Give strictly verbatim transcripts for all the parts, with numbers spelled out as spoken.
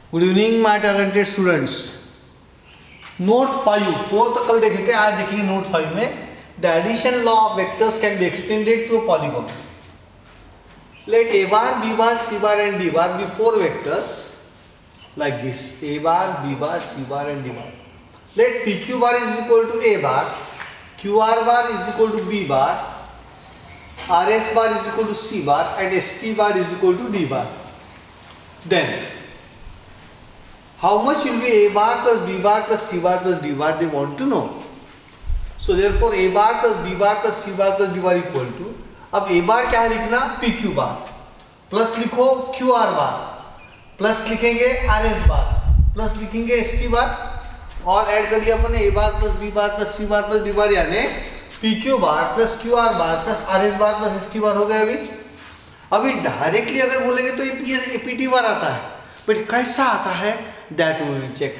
Good evening my talented students. Note five fourth कल देखे थे, आज देखेंगे नोट फाइव में the addition law of vectors can be extended to a polygon. Let a bar, b bar, c bar and d bar be four vectors like this: a bar, b bar, c bar and d bar. Let pq bar is equal to a bar, qr bar is equal to b bar, rs bar is equal to c bar and st bar is equal to d bar. Then how much will be a bar plus b bar plus c bar plus d bar? They want to know. So therefore a bar plus b bar plus c bar plus d bar equal to, अब a bar क्या है लिखना, P Q bar, plus लिखो Q R bar, plus लिखेंगे R S bar, plus लिखेंगे S T bar, और add करिए अपन a bar plus b bar plus c bar plus d bar, यानी P Q bar plus Q R bar plus R S bar plus S T bar हो गया। अभी अभी directly अगर बोलेंगे तो ये पी टी बार आता है, बट कैसा आता है that we will check.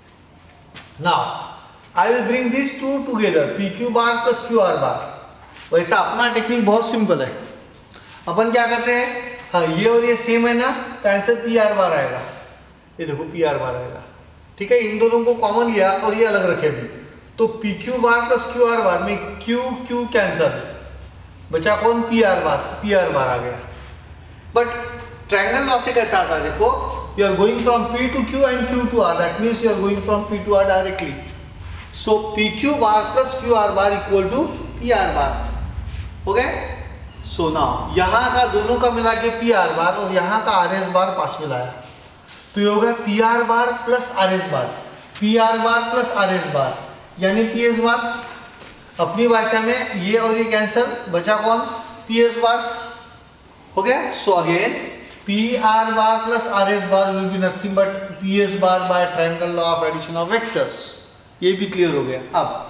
Now I will bring this two together, P Q bar plus Q R bar. वैसा अपना टेक्निक बहुत सिंपल है, अपन क्या करते हैं, हाँ ये और ये सेम है ना, तो आंसर पी आर बार आएगा। ये देखो पी आर बार आएगा, ठीक है। इन दोनों को कॉमन लिया और ये अलग रखे अभी, तो P Q bar plus Q R bar में क्यू क्यू कैंसल, बचा कौन, P R bar, P R bar आ गया। बट ट्रायंगल लॉ से कैसा आता है, देखो you are going from P to Q and Q to R, that means you are going from P to R directly. So P Q bar plus Q R bar equal to P R bar, हो गए। So now यहाँ का दोनों का मिला के P R बार और यहाँ का आर एस बार पास मिलाया, तो ये हो गया P R bar plus R S bar, P R bar plus R S bar यानी पी एस बार। अपनी भाषा में ये और ये कैंसल, बचा कौन, पी एस बार, हो गया। So again P R bar plus R S bar will be nothing but P S bar by triangle law of addition of vectors. ये भी क्लियर हो गया। अब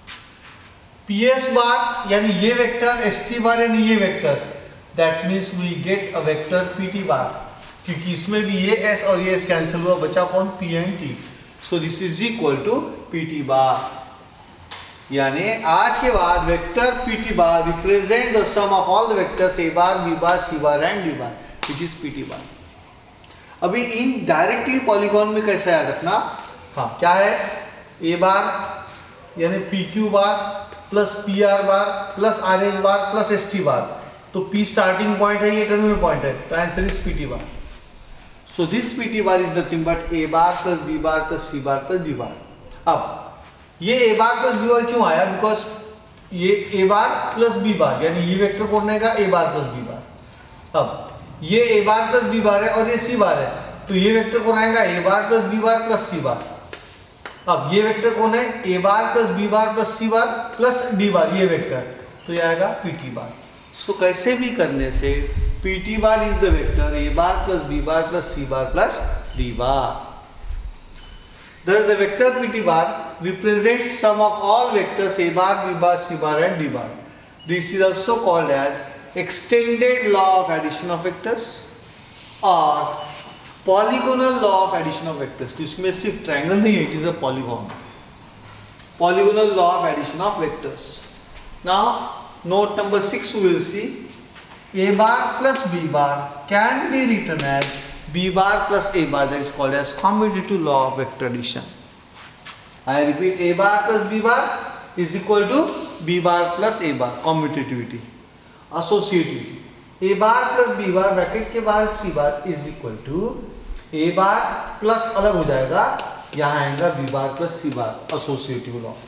पी एस बार यानी ये वेक्टर, एस टी बार यानी ये vector, that means we get a vector P T bar, क्योंकि इसमें भी ये एस और ये एस कैंसिल हुआ, बचा कौन, P and T. So this is equal to P T bar, यानी आज के बाद vector P T bar represent the sum of all the vectors A bar, B bar, C bar and D bar, which is P T bar. अभी इन directly polygon में कैसे याद रखना, हाँ क्या है, ए बार यानी P Q bar plus P R bar plus R S bar plus S T bar, तो पी स्टार्टिंग पॉइंट है, ये टर्मिनल पॉइंट है, तो answer is P T bar. So this P T bar is nothing but A bar plus B bar plus C bar plus D bar. अब ये ए bar plus B बार क्यों आया, because ये ए bar plus B बार यानी ये vector कौन रहेगा, ए bar plus B बार। अब ये ए बार प्लस बी बार है और ये सी बार है, तो ये वेक्टर कौन आएगा, A bar plus B bar plus C bar. अब ये वेक्टर कौन है, A bar plus B bar plus C bar plus D bar, ये वेक्टर, तो ये आएगा P T bar. So so, कैसे भी करने से P T bar is the vector A bar plus B bar plus C bar plus D bar. Thus the vector P T bar represents sum of all vectors a bar, b bar, c bar and d bar. This is also called as extended law of addition of vectors or polygonal law of addition of vectors. तो इसमें सिर्फ triangle नहीं है, it is a polygon. Polygonal law of addition of vectors. Now note number six we will see a bar plus b bar can be written as b bar plus a bar, that is called as commutative law of vector addition. I repeat, a bar plus b bar is equal to b bar plus a bar, commutativity, associativity. a bar plus b bar bracket के बाहर c bar is equal to a bar plus अलग हो जाएगा, यहाँ आएगा b bar plus c bar, associative law.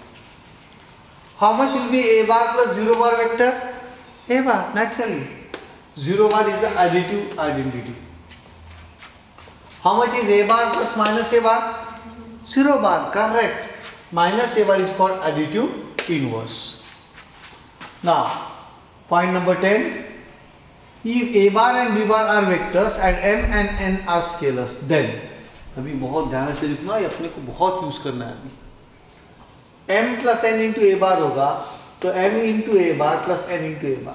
How much will be a bar plus zero bar vector? A bar, naturally. Zero bar is an additive identity. How much is a bar plus minus a bar? Zero bar, correct. Minus a bar is called additive inverse. Now, point number ten. If a bar and b bar are vectors and m and n are scalars, then अभी बहुत ध्यान से लिखना, ये अपने को बहुत use करना है। अभी m plus n into a bar होगा, तो m into a bar plus n into a bar.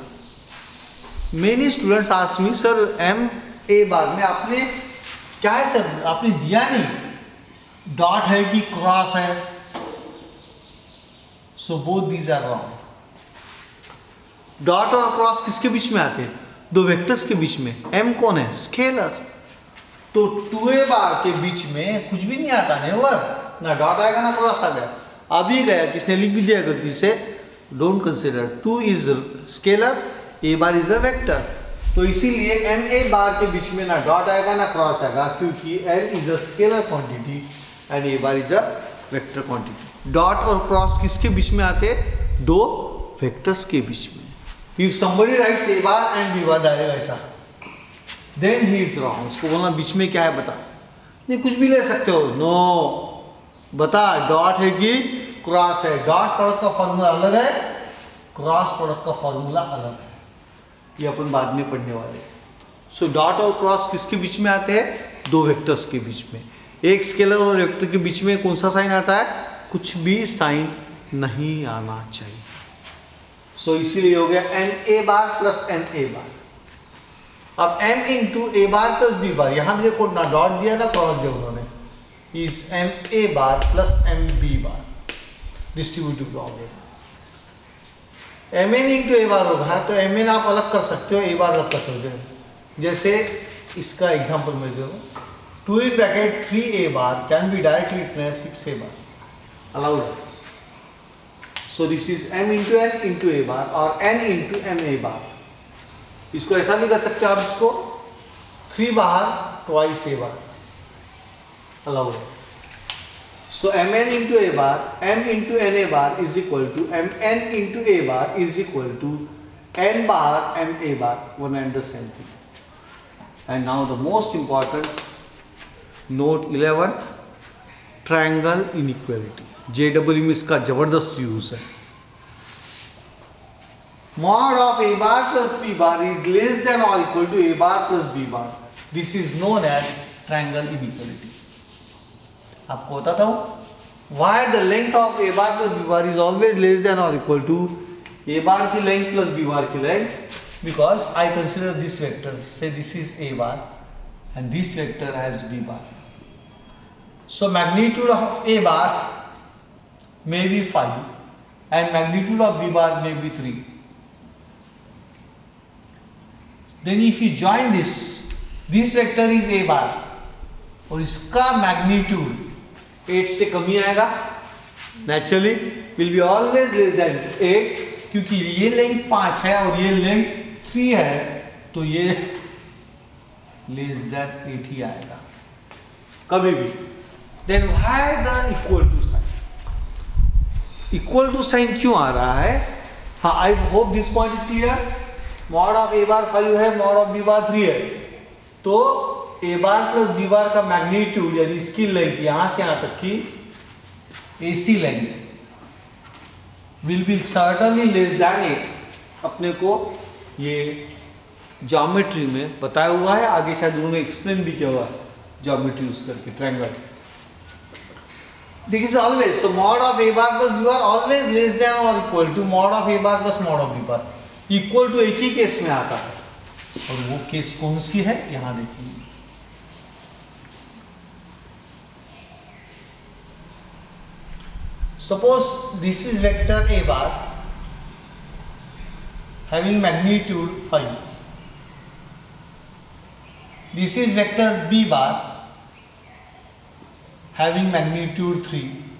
Many students ask me, sir, m a bar में आपने क्या है सर, आपने दिया नहीं, डॉट है कि क्रॉस है, so both these are wrong. Dot और क्रॉस किसके बीच में आते हैं, दो वेक्टर्स के बीच में। m कौन है, स्केलर, तो टू ए बार के बीच में कुछ भी नहीं आता, नेवर, ना डॉट आएगा ना क्रॉस आ गया, अभी गया, किसने लिख भी दिया गलती से, don't consider. Two is scalar, A bar is a vector, तो इसीलिए एन ए बार के बीच में ना डॉट आएगा ना क्रॉस आएगा, क्योंकि N is a scalar quantity and A bar is a vector quantity. Dot और क्रॉस किसके बीच में आते, दो वेक्टर्स के बीच में। If somebody writes A bar and B bar direct ऐसा, देन ही इज रॉन्ग। उसको बोलना बीच में क्या है बता, नहीं कुछ भी ले सकते हो, नो बता डॉट है कि क्रॉस है। डॉट प्रोडक्ट का फॉर्मूला अलग है, क्रॉस प्रोडक्ट का फॉर्मूला अलग है, ये अपन बाद में पढ़ने वाले। सो डॉट और क्रॉस किसके बीच में आते हैं, दो वेक्टर्स के बीच में। एक स्केलर और वेक्टर के बीच में कौन सा साइन आता है, कुछ भी साइन नहीं आना चाहिए। सो so, इसीलिए हो गया N A bar plus N A bar. अब m into A bar plus B bar, यहां भी देखो ना डॉट दिया ना क्रॉस दिया उन्होंने, is M A bar plus M B bar, distributive law होगा। M N into A bar होगा तो एम एन आप अलग कर सकते हो, ए बार अलग कर सकते हो। जैसे इसका एग्जांपल मैं दे दूं, two in bracket three A bar can be directly written as six A bar, allowed. So this is m into N into A bar और n into M A bar. इसको ऐसा भी कर सकते हो आप, इसको थ्री बार twice A bar, allowed. So M N into A bar, m into N A bar is equal to M N into A bar is equal to n bar M A bar, one and the same thing. And now the most important note eleven, triangle inequality. J W में इसका जबरदस्त use है। Mod of a bar plus b bar is less than or equal to a bar plus b bar. This is known as triangle inequality. आपको बताता हूँ why the length of a bar plus b bar is always less than or equal to a bar की length plus b bar की length, because I consider this vector, say this is a bar and this vector has b bar. So magnitude of a bar may be five and magnitude of b bar may be three. Then if you join this, this vector is a bar और इसका magnitude eight से कमी आएगा, naturally will be always less than eight, क्योंकि ये length पाँच है और ये लेंथ थ्री है, तो ये लेस देन एट ही आएगा कभी भी। Then why the equal to sign, equal to sign क्यों आ रहा है? हाँ, I hope this point is clear. Mod of A bar five है, mod of B bar three है, तो ए बार प्लस बी बार का मैग्नीट्यूड यानी इसकी लेंथ यहां से यहां तक की A C length will be certainly less than eight. अपने को ये ज्योमेट्री में बताया हुआ है, आगे शायद उन्होंने एक्सप्लेन भी किया हुआ है ज्योमेट्री यूज करके, triangle. This is always, so mod of A bar plus B bar always less than और equal to mod of A bar plus mod of B bar. Equal to एक ही case में आता है, और वो case कौन सी है यहां देखेंगे। Suppose this is vector A bar having magnitude five, this is vector B bar having magnitude three.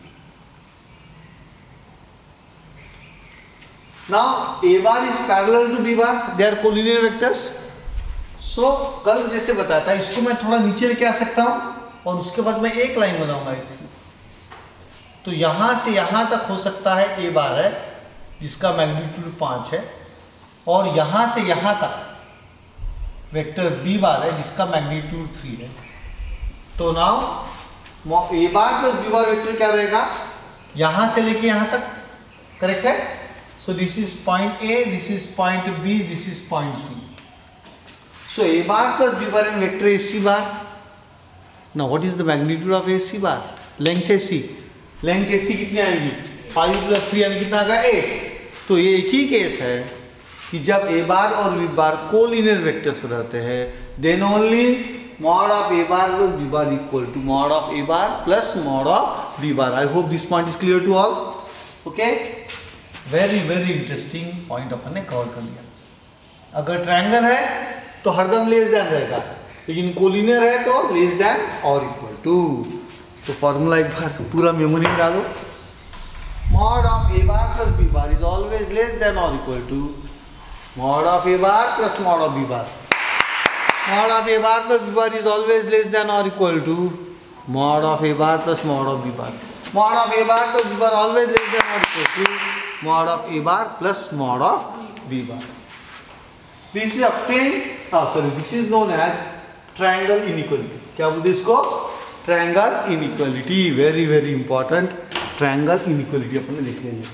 Now a bar is parallel to b bar, they are collinear vectors. So कल जैसे बताया था, इसको मैं थोड़ा नीचे लेके आ सकता हूँ और उसके बाद मैं एक लाइन बनाऊंगा इसकी, तो यहां से यहां तक हो सकता है a बार है जिसका मैग्नीट्यूड पाँच है, और यहां से यहां तक वेक्टर b बार है जिसका मैग्नीट्यूड थ्री है। तो now a bar plus b bar vector क्या रहेगा, यहां से लेके यहां तक, करेक्ट है? So this is point A, this is point B, this is point C. So A bar plus B bar and vector A C bar. Now what is the magnitude of A C bar? Length A C. Length A C कितनी आएगी? Five plus three यानी कितना आएगा? Eight. तो ये एक ही case है कि जब A bar और B bar कोलिनियर वेक्टर्स रहते हैं, then only mod of A bar plus B bar equal to mod of A bar plus mod of B bar. I hope this point is clear to all. Okay? Very very interesting point अपन ने cover कर लिया। अगर triangle है तो हरदम less than रहेगा, लेकिन कोलिनियर है तो लेस देन और इक्वल टू। तो फॉर्मूला एक बार पूरा मेमोरी में डालो, mod of A bar plus B bar is always less than और equal to mod of A bar plus mod of B bar. Mod of A bar plus B bar is always less than और equal to mod of A bar plus mod of B bar. Mod of A bar plus B bar always less than और equal to mod of A bar plus mod of B bar. This is obtained, oh sorry, this is known as triangle inequality। क्या बोलते हैं इसको? Triangle inequality. Very very important, triangle inequality अपन ने लिख लिया।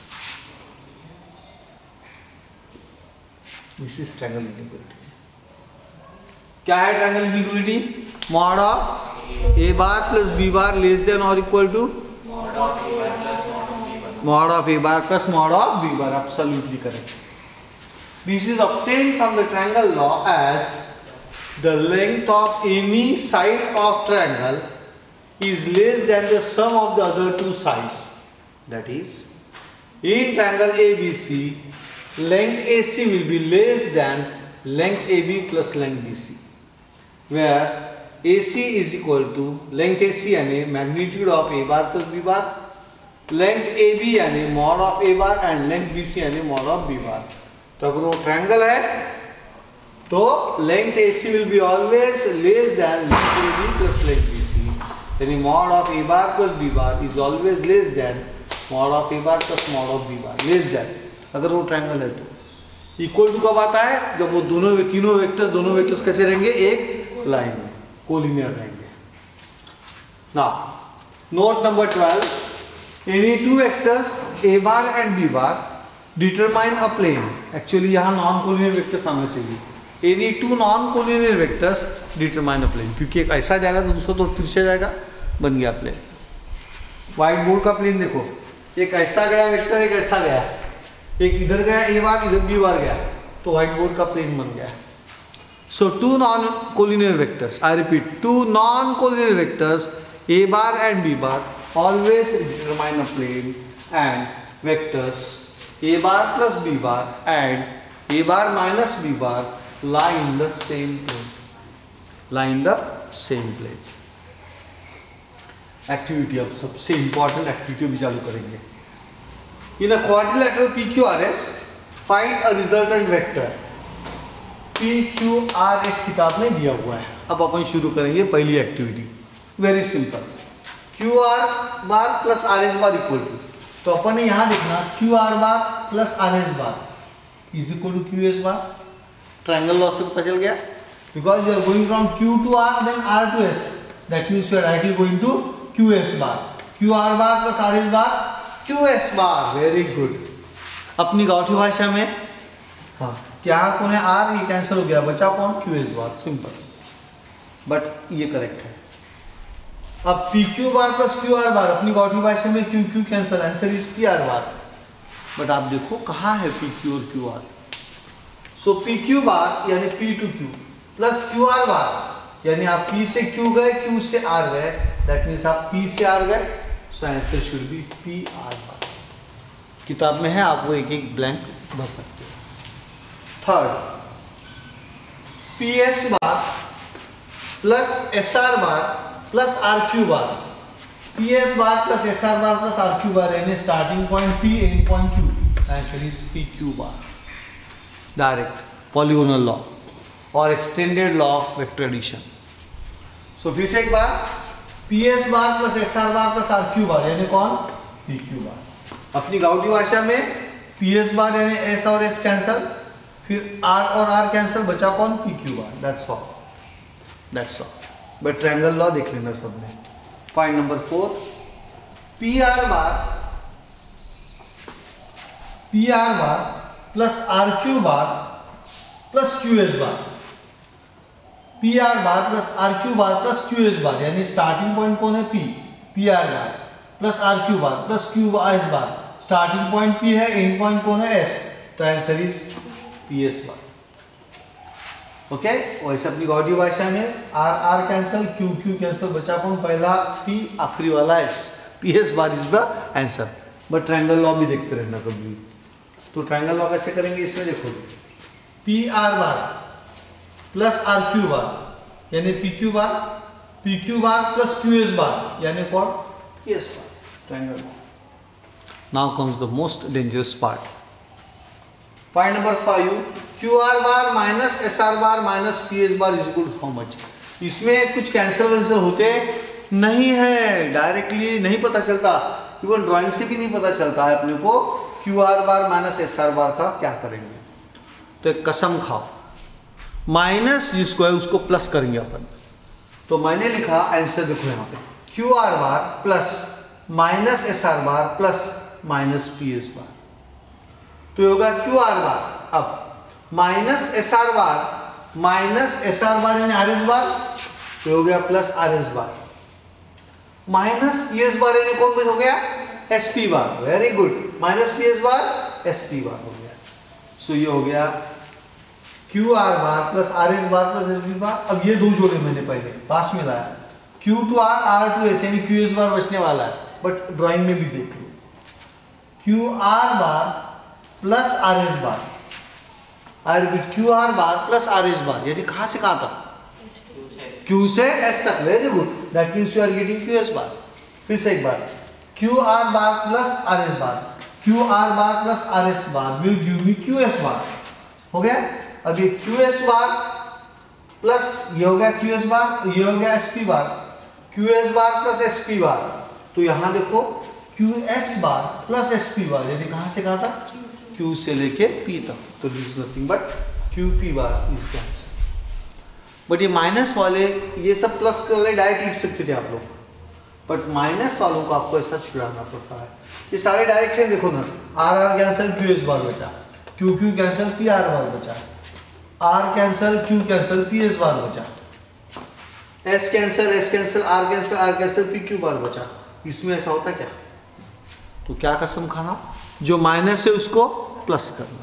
This is triangle inequality. क्या है triangle inequality? Mod of A bar plus B bar less than और equal to mod of A bar plus mod of B bar. Absolutely correct. This is obtained from the triangle law as the length of any side of triangle is less than the sum of the other two sides. That is, in triangle A B C, length A C will be less than length A B plus length B C, where A C is equal to length A C यानी magnitude of A bar plus B bar, length A B यानी mod of A bar and length B C यानी mod of B bar। तो अगर वो triangle है तो length A C will be always less than length A B plus length B C, यानी mod of A bar plus B bar is always less than mod of A bar plus mod of B bar. Less than अगर वो triangle है तो। Equal to कब आता है? जब वो दोनों तीनों वेक्टर्स दोनों वेक्टर्स कैसे रहेंगे? एक लाइन में कोलिनियर रहेंगे। Now note number twelve, any two vectors A bar and B bar determine a plane. Actually यहाँ नॉन कोलिनियर वेक्टर्स आना चाहिए। Any two non collinear vectors determine a plane, क्योंकि एक ऐसा जाएगा तो दूसरा तो तिरछा जाएगा, बन गया प्लेन। व्हाइट बोर्ड का प्लेन देखो, एक ऐसा गया वेक्टर, एक ऐसा गया, एक इधर गया ए बार, इधर बी बार गया, तो व्हाइट बोर्ड का प्लेन बन गया। So two non collinear vectors, I repeat, two non collinear vectors A bar and B bar always determine a plane and vectors A bar plus B bar and A bar minus B bar lie in the same plane. Lie in the same plane. Activity अब सबसे important activity भी चालू करेंगे। In a quadrilateral P Q R S, find a resultant vector. P Q R S किताब में दिया हुआ है। अब अपन शुरू करेंगे पहली activity. Very simple. Q R bar plus R S bar equal to, तो अपन ने यहां देखना Q R bar plus R S bar is equal to Q S bar. Triangle law से पता चल गया, because you are going from Q to R then R to S, that means you are directly going to Q S bar. Q R bar plus R S bar Q S bar. Very good. अपनी गाँठी भाषा में हाँ क्या कौन है? Are, ये cancel हो गया, बचा कौन? Q S bar. Simple, but ये करेक्ट है। अब P Q bar plus Q R bar, अपनी गाँठी भाषा में Q Q cancel, answer is P R bar. But आप देखो कहाँ है पी क्यू और Q R. So P Q bar यानी P to Q plus Q R bar यानी आप पी से क्यू गए, क्यू से आर गए, दैट मीन्स आप पी से आर गए। So answer should be P R bar. किताब में है, आप वो एक एक ब्लैंक भर सकते हो। Third, P S bar plus S R bar plus R Q bar. P S bar plus S R bar plus R Q bar यानी starting point P, end point Q, answer is P Q bar. Direct polygonal law और extended law of vector addition. So फिर से एक बार, P S bar plus S R bar plus R Q bar यानी कौन? P Q bar. अपनी गाउटी भाषा में पी एस बार यानी एस और एस कैंसल, फिर आर और आर कैंसल, बचा कौन? P Q bar. That's all, that's all. But triangle law देख लेना सबने। Point number four, P R bar P R bar plus R Q bar plus Q S bar. P R bar plus R Q bar plus Q S bar यानी starting point कौन है? P, P R bar plus R Q bar plus Q S बार, starting point P है, end point कौन है? S, तो answer is P S bar. Okay okay? वैसे अपनी गौड़ी भाषा में R R cancel, Q Q cancel, बचा कौन? पहला पी, आखिरी वाला S. P S bar is the answer. But triangle law भी देखते रहना कभी। तो ट्रायंगल लॉ कैसे करेंगे? इसमें देखो, P R bar plus R Q bar यानी P Q bar, P Q bar plus Q S bar यानी called P S bar triangle. Now comes the most dangerous part. Point number five, Q R bar minus S R bar minus P S bar is equal to how much. इसमें कुछ cancel वैंसिल होते नहीं है, directly नहीं पता चलता, even drawing से भी नहीं पता चलता है अपने को Q R bar minus S R bar का क्या करेंगे। तो एक कसम खाओ, माइनस जिसको है उसको प्लस करेंगे अपन। तो मैंने लिखा आंसर देखो यहाँ पे, Q R bar plus minus S R bar plus minus P S bar. तो ये होगा क्यू आर बार, अब minus S R bar minus S R bar यानी आर एस बार, तो हो गया plus R S bar, minus P S bar यानी कौन कुछ हो गया S P bar. Very good, minus P S bar S P bar हो गया। सो so, ये हो गया Q R bar plus R S bar plus S P bar. अब ये दो जोड़े मैंने पहले पास में लाया, Q to R R to S यानी क्यू एस बार बचने वाला है, बट ड्राइंग में भी देख लो, Q R bar plus R S bar, I repeat Q R bar plus R S bar, यानी कहां से कहां तक, Q से S तक। Very good, that means you are getting Q S bar. फिर से एक बार, Q R bar plus R S bar, Q R bar plus R S bar will give me Q S bar. हो गया। अब ये Q S bar plus ये हो गया Q S बार, ये हो गया S P bar, Q S bar plus S P bar. तो यहां देखो Q S bar plus S P bar, यानी कहां से कहा था Q से लेके P तक, तो this is nothing but Q P bar is the answer. But ये माइनस वाले ये सब प्लस कर ले डायरेक्ट लिख सकते थे आप लोग, बट माइनस वालों को आपको ऐसा छुड़ाना पड़ता है। ये सारे डायरेक्ट है, देखो ना, R R cancel Q S bar बचा, Q Q cancel P R bar बचा, R cancel Q cancel P S bar बचा, S cancel S cancel R cancel R cancel P Q bar बचा। इसमें ऐसा होता क्या? तो क्या कसम खाना, जो माइनस है उसको प्लस करना।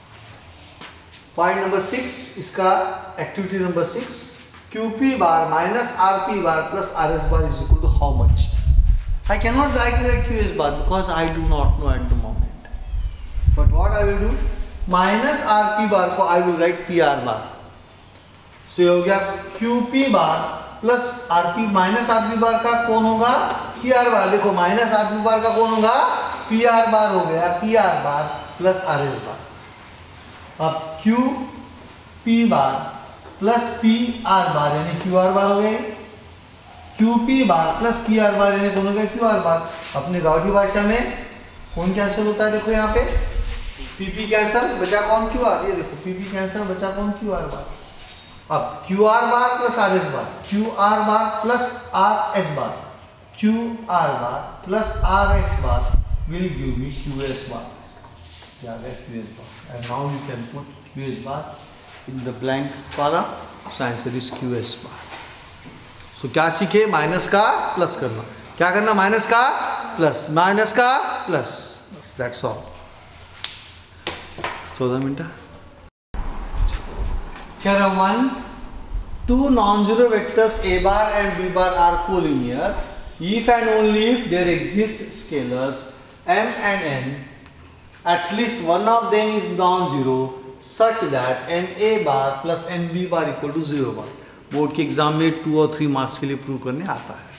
पॉइंट नंबर सिक्स, इसका activity number six, Q P bar minus R P bar plus R S bar is equal to how much? I cannot write the Q S bar because I do not know at the moment. But what I will do, minus R P bar को I will write P R bar. So ये हो गया Q P bar plus R P minus R P bar का कौन होगा? P R bar। देखो minus R P bar का कौन होगा? P R bar हो गया, P R bar plus R S bar। अब Q P bar plus P R bar यानी Q R bar हो गए, Q P bar plus P R bar यानी कौन हो गया Q R बार। अपने गावठी भाषा में कौन कैंसिल होता है, देखो यहाँ पे P P कैंसिल बचा कौन Q R, ये देखो P P कैंसिल बचा कौन Q R बार। अब Q R bar plus R S bar, Q R bar plus R S bar, Q R bar plus R S bar will give me Q S bar. क्या है Q S bar, and now you can put Q S bar in the blank column, so answer is Q S bar. So so, क्या सीखे, minus का plus करना, क्या करना, minus का plus, minus का प्लस, बस दैट्स ऑल। चौदह minute. Theorem one, two non-zero vectors a bar and b bar are collinear if and only if there exist scalars m and n, at least one of them is non-zero such that na bar plus nb bar equal to zero bar। Board के exam में two और three marks के लिए prove करने आता है।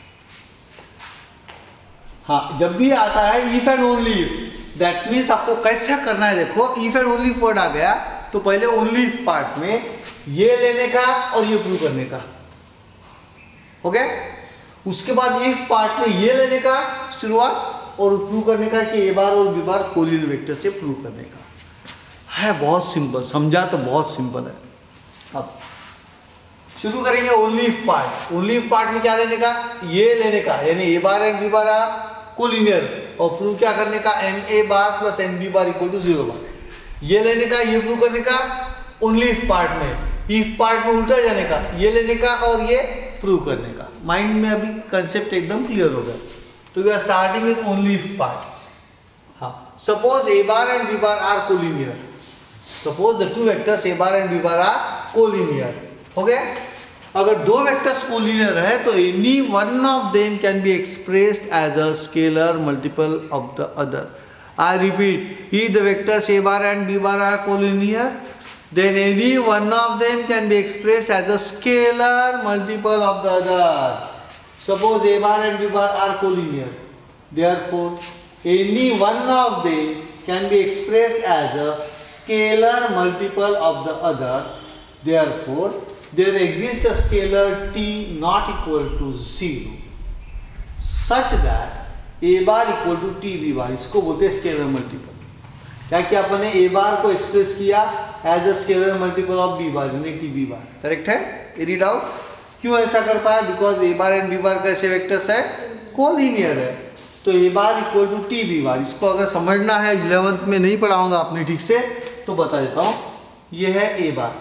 हाँ, जब भी आता है if and only if, that means आपको कैसा करना है, देखो इफ एंड ओनली वर्ड आ गया तो पहले ओनली इफ पार्ट में ये लेने का और ये प्रूव करने का, हो गया। उसके बाद इफ पार्ट में ये लेने का शुरुआत और प्रूव करने का कि ए बार और बी बार कोलिनियर वेक्टर से प्रूव करने का है। बहुत सिंपल, समझा तो बहुत सिंपल है। अब शुरू करेंगे only if part. Only if part में क्या लेने का, ये लेने का, यानी A bar and B bar are collinear, और प्रूव क्या करने का, n A bar plus N B bar equal to zero bar. ये लेने का, ये प्रूव करने का ओनली इफ पार्ट में। इफ पार्ट में उल्टा जाने का, ये लेने का और ये प्रूव करने का। माइंड में अभी कंसेप्ट एकदम क्लियर हो गया। तो we are starting with only if part. हाँ, suppose A bar and B bar are collinear, suppose the two vectors A bar and B bar are collinear, हो गया। अगर दो वेक्टर्स कोलिनियर है तो any one of them can be expressed as a scalar multiple of the other. I repeat, if the vectors a bar and b bar are collinear, then any one of them can be expressed as a scalar multiple of the other. Suppose A bar and B bar are collinear. Therefore, any one of them can be expressed as a scalar multiple of the other. Therefore, there exists a scalar t not equal to zero such that A bar equal to T B bar. इसको बोलते हैं scalar multiple. क्या क्या अपन ने A बार को express किया as a scalar multiple of B bar यानी T B bar. Correct है? Any doubt? क्यों ऐसा कर पाया? Because A bar and B bar कैसे वेक्टर्स है? कोलिनियर है. तो A bar equal to T B bar. इसको अगर समझना है, इलेवेंथ में नहीं पढ़ाऊंगा आपने ठीक से, तो बता देता हूं. ये है A बार.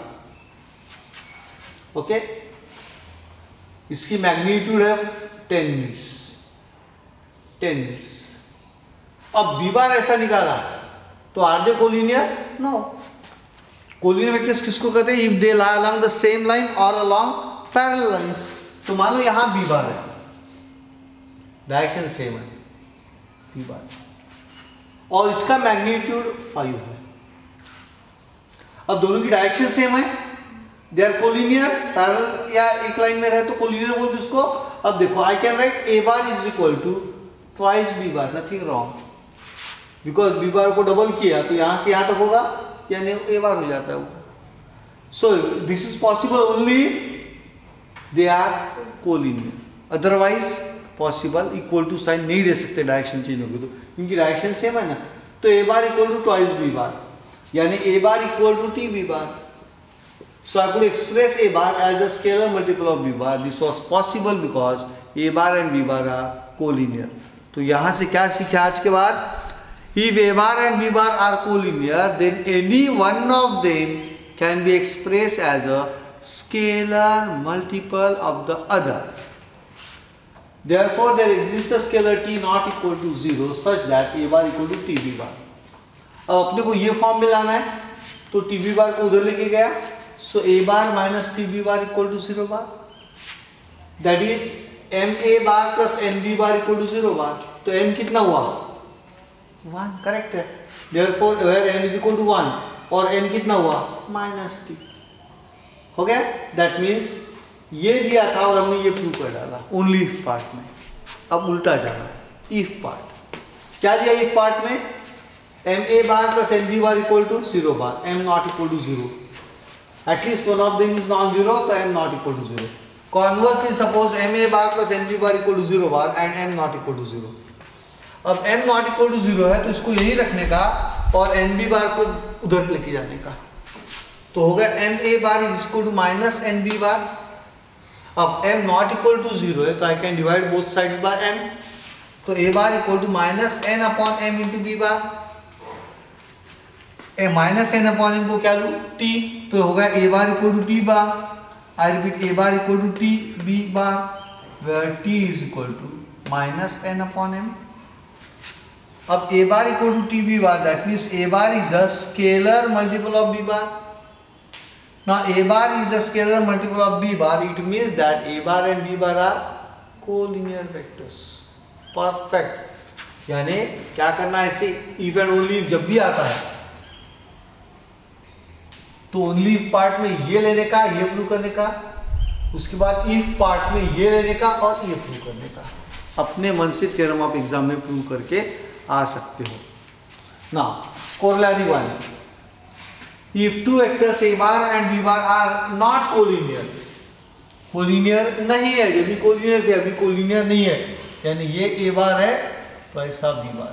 Okay okay? इसकी मैग्नीट्यूड है टेन मीटर्स. Ten metres. अब B बार ऐसा निकाला तो are they collinear? No. Collinear vectors किसको कहते हैं? If they lie along the same line और अलोंग पैरेलल लाइंस. तो मान लो यहां B बार है, डायरेक्शन सेम है B बार, और इसका मैग्नीट्यूड फाइव है. अब दोनों की डायरेक्शन सेम है, दे आर कोलिनियर, पैरेलल या एक लाइन में रहे तो कोलिनियर बोलते उसको. अब देखो, I can write A bar is equal to twice B bar. Nothing wrong, because B bar को डबल किया तो यहां से यहां तक होगा, यानी A बार हो जाता है वो. So this is possible only they are collinear. Otherwise possible equal to sign नहीं दे सकते डायरेक्शन चेंज होगी तो, क्योंकि डायरेक्शन सेम है ना. तो A bar equal to twice B bar, यानी A bar equal to T B bar. So I could express A bar as a scalar multiple of B bar. This was possible because A bar and B bar are collinear. तो यहाँ से क्या सीखे आज के बाद? If A bar and B bar are collinear, then any one of them can be expressed as a scalar multiple of the other. Therefore, there exists a scalar t not equal to zero such that A bar equal to T B bar. अब अपने को ये form में लाना है, तो T B bar को उधर लेके गया. So A bar minus T B bar equal to zero bar. That is M A bar plus N B bar equal to zero bar. तो M कितना हुआ? वन. करेक्ट है. Therefore where M is equal to one और N कितना हुआ? minus T. हो गया? That means ये दिया था और हमने ये प्रूव कर डाला ओनली इफ पार्ट में. अब उल्टा जाना है, इफ पार्ट. क्या दिया इफ पार्ट में? M A bar plus N B bar equal to zero bar. M not equal to zero. At least one of them is non-zero, तो M not equal to zero. Conversely, suppose M A bar plus N B bar equal to zero bar and M not equal to zero. अब M not equal to zero है तो इसको यही रखने का और N B bar को उधर लेके जाने का. तो होगा M A bar is equal to minus N B bar. अब M not equal to zero है तो I can divide both sides by M. तो A bar equal to minus N upon M into B bar. A minus N upon N को क्या लूँ? T. तो होगा A bar equal to T bar. I repeat, A bar equal to T B bar, where T is equal to minus N upon M. अब A bar equal to T B bar, that means A bar is a scalar multiple of B bar. Now A bar is a scalar multiple of B bar. It means that A bar and B bar are collinear vectors. Perfect. यानी क्या करना है इसे? If and only if जब भी आता है तो ओनली इफ पार्ट में ये लेने का, ये प्रूव करने का, उसके बाद इफ पार्ट में ये लेने का और ये प्रूव करने का. अपने मन से थ्योरम ऑफ एग्जाम में प्रूव करके आ सकते हो. Now corollary one. If two vectors A bar and B bar are not collinear. Collinear नहीं है, ये भी कोलिनियर थे, अभी कोलिनियर नहीं है, यानी ये ए बार है तो ऐसा बी बार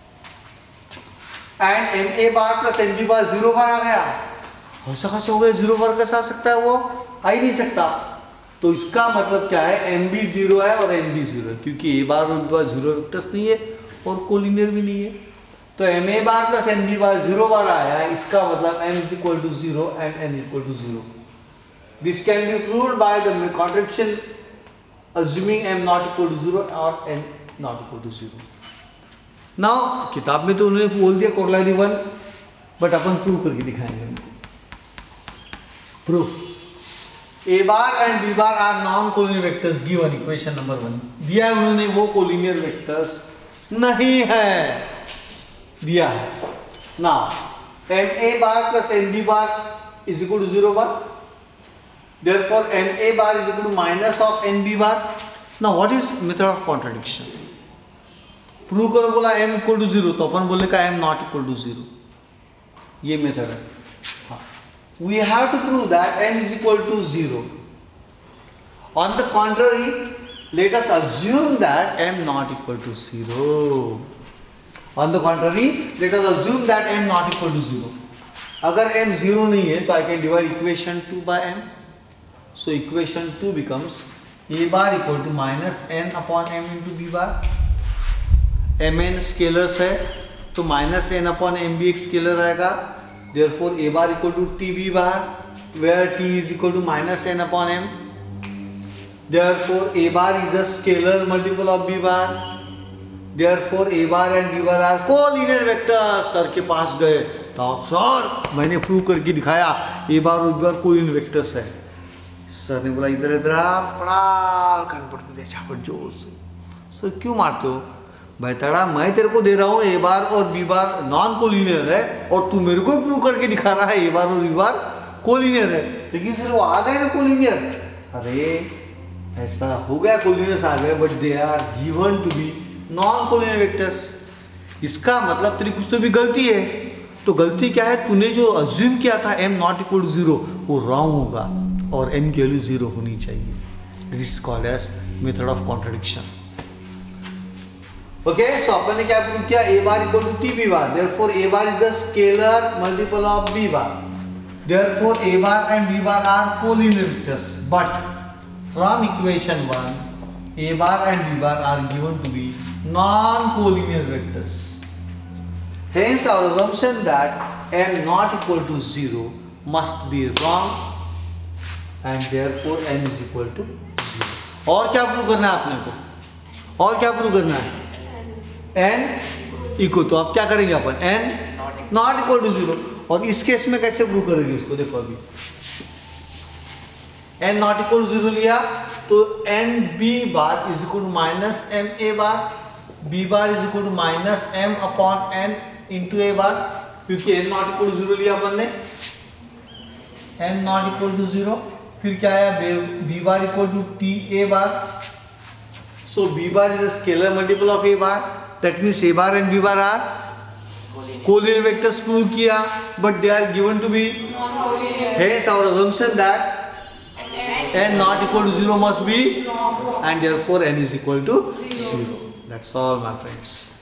है. And M A bar plus N B bar zero bar आ गया. ऐसा कैसे हो गया? जीरो बार कैसे आ सकता है? वो आ ही नहीं सकता. तो इसका मतलब क्या है? एम बी जीरो है और एन बी जीरो है, क्योंकि ए बार और बी बार जीरो वेक्टर्स नहीं है और कोलिनियर भी नहीं है. तो M A bar plus N B bar zero bar आया है, इसका मतलब M is equal to zero and N equal to zero. This can be proved by the contradiction assuming M not equal to zero और N not equal to zero. Now किताब में तो उन्होंने बोल दिया कोरोलरी वन, बट अपन prove करके दिखाएंगे उनको. Proof. A bar and B bar are non-collinear vectors given equation number one. दिया है उन्होंने, वो collinear vectors नहीं है, दिया है. Now M A bar plus N B bar is equal to zero bar. Therefore M A bar is equal to minus of N B bar. Now what is method of contradiction? Prove करो, बोला m equal to zero, तो अपन बोले का m not equal to zero, ये method है. हाँ, we have to prove that m is equal to zero. On the contrary, let us assume that m not equal to zero. On the contrary, let us assume that m not equal to zero. अगर m zero नहीं है तो I can divide equation two by m. So equation two becomes a bar equal to minus n upon m into b bar. mn scalars है तो minus n upon m भी एक scalar आएगा. Therefore a bar equal to tb bar, where t is equal to minus n upon m. Therefore a bar is a scalar multiple of b bar. Therefore a bar and b bar are collinear vectors. Sir के पास गए तो sir मैंने prove करके दिखाया a bar और b bar collinear vectors है. Sir ने बोला इधर इधर पड़ा कनपट में दे चापट जोर से. सर क्यों मारते हो भाई तड़ा, मैं तेरे को दे रहा हूँ ए बार और बी बार नॉन कोलिनियर है और तू मेरे को प्रूव करके दिखा रहा है ए बार और बी बार कोलिनियर है. लेकिन सर वो आ गए ना कोलिनियर. अरे ऐसा हो गया कोलिनियर्स आ गए, but they are given to be non collinear vectors. इसका मतलब तेरी कुछ तो भी गलती है. तो गलती क्या है, तूने जो अज्यूम किया था m not equal to zero वो रॉन्ग होगा और m की वैल्यू जीरो होनी चाहिए. This is called as method of contradiction. Okay, so अपन ने क्या प्रूव किया, a bar equal to t b bar. Therefore a bar is the scalar multiple of b bar. Therefore a bar and b bar are collinear vectors. But from equation one a bar and b bar are given to be non collinear vectors. Hence our assumption that m not equal to zero must be wrong and therefore m is equal to zero. और क्या prove करना है आपने को, और क्या prove करना है, n इक्वल, तो अब क्या करेंगे अपन, n not equal to zero. और इस केस में कैसे प्रूव करेंगे इसको, देखो अभी n not equal to zero लिया तो n b bar is equal to minus m a bar, b bar is equal to minus m upon n into A bar, क्योंकि n not equal to zero लिया अपन ने, n not equal to zero. फिर क्या आया, b bar equal to t a bar. So b bar is a scalar multiple of a bar. That means a bar and b bar are collinear vectors prove किया, but they are given to be. Hence our assumption that n not equal to zero must be, and therefore n is equal to zero. That's all, my friends.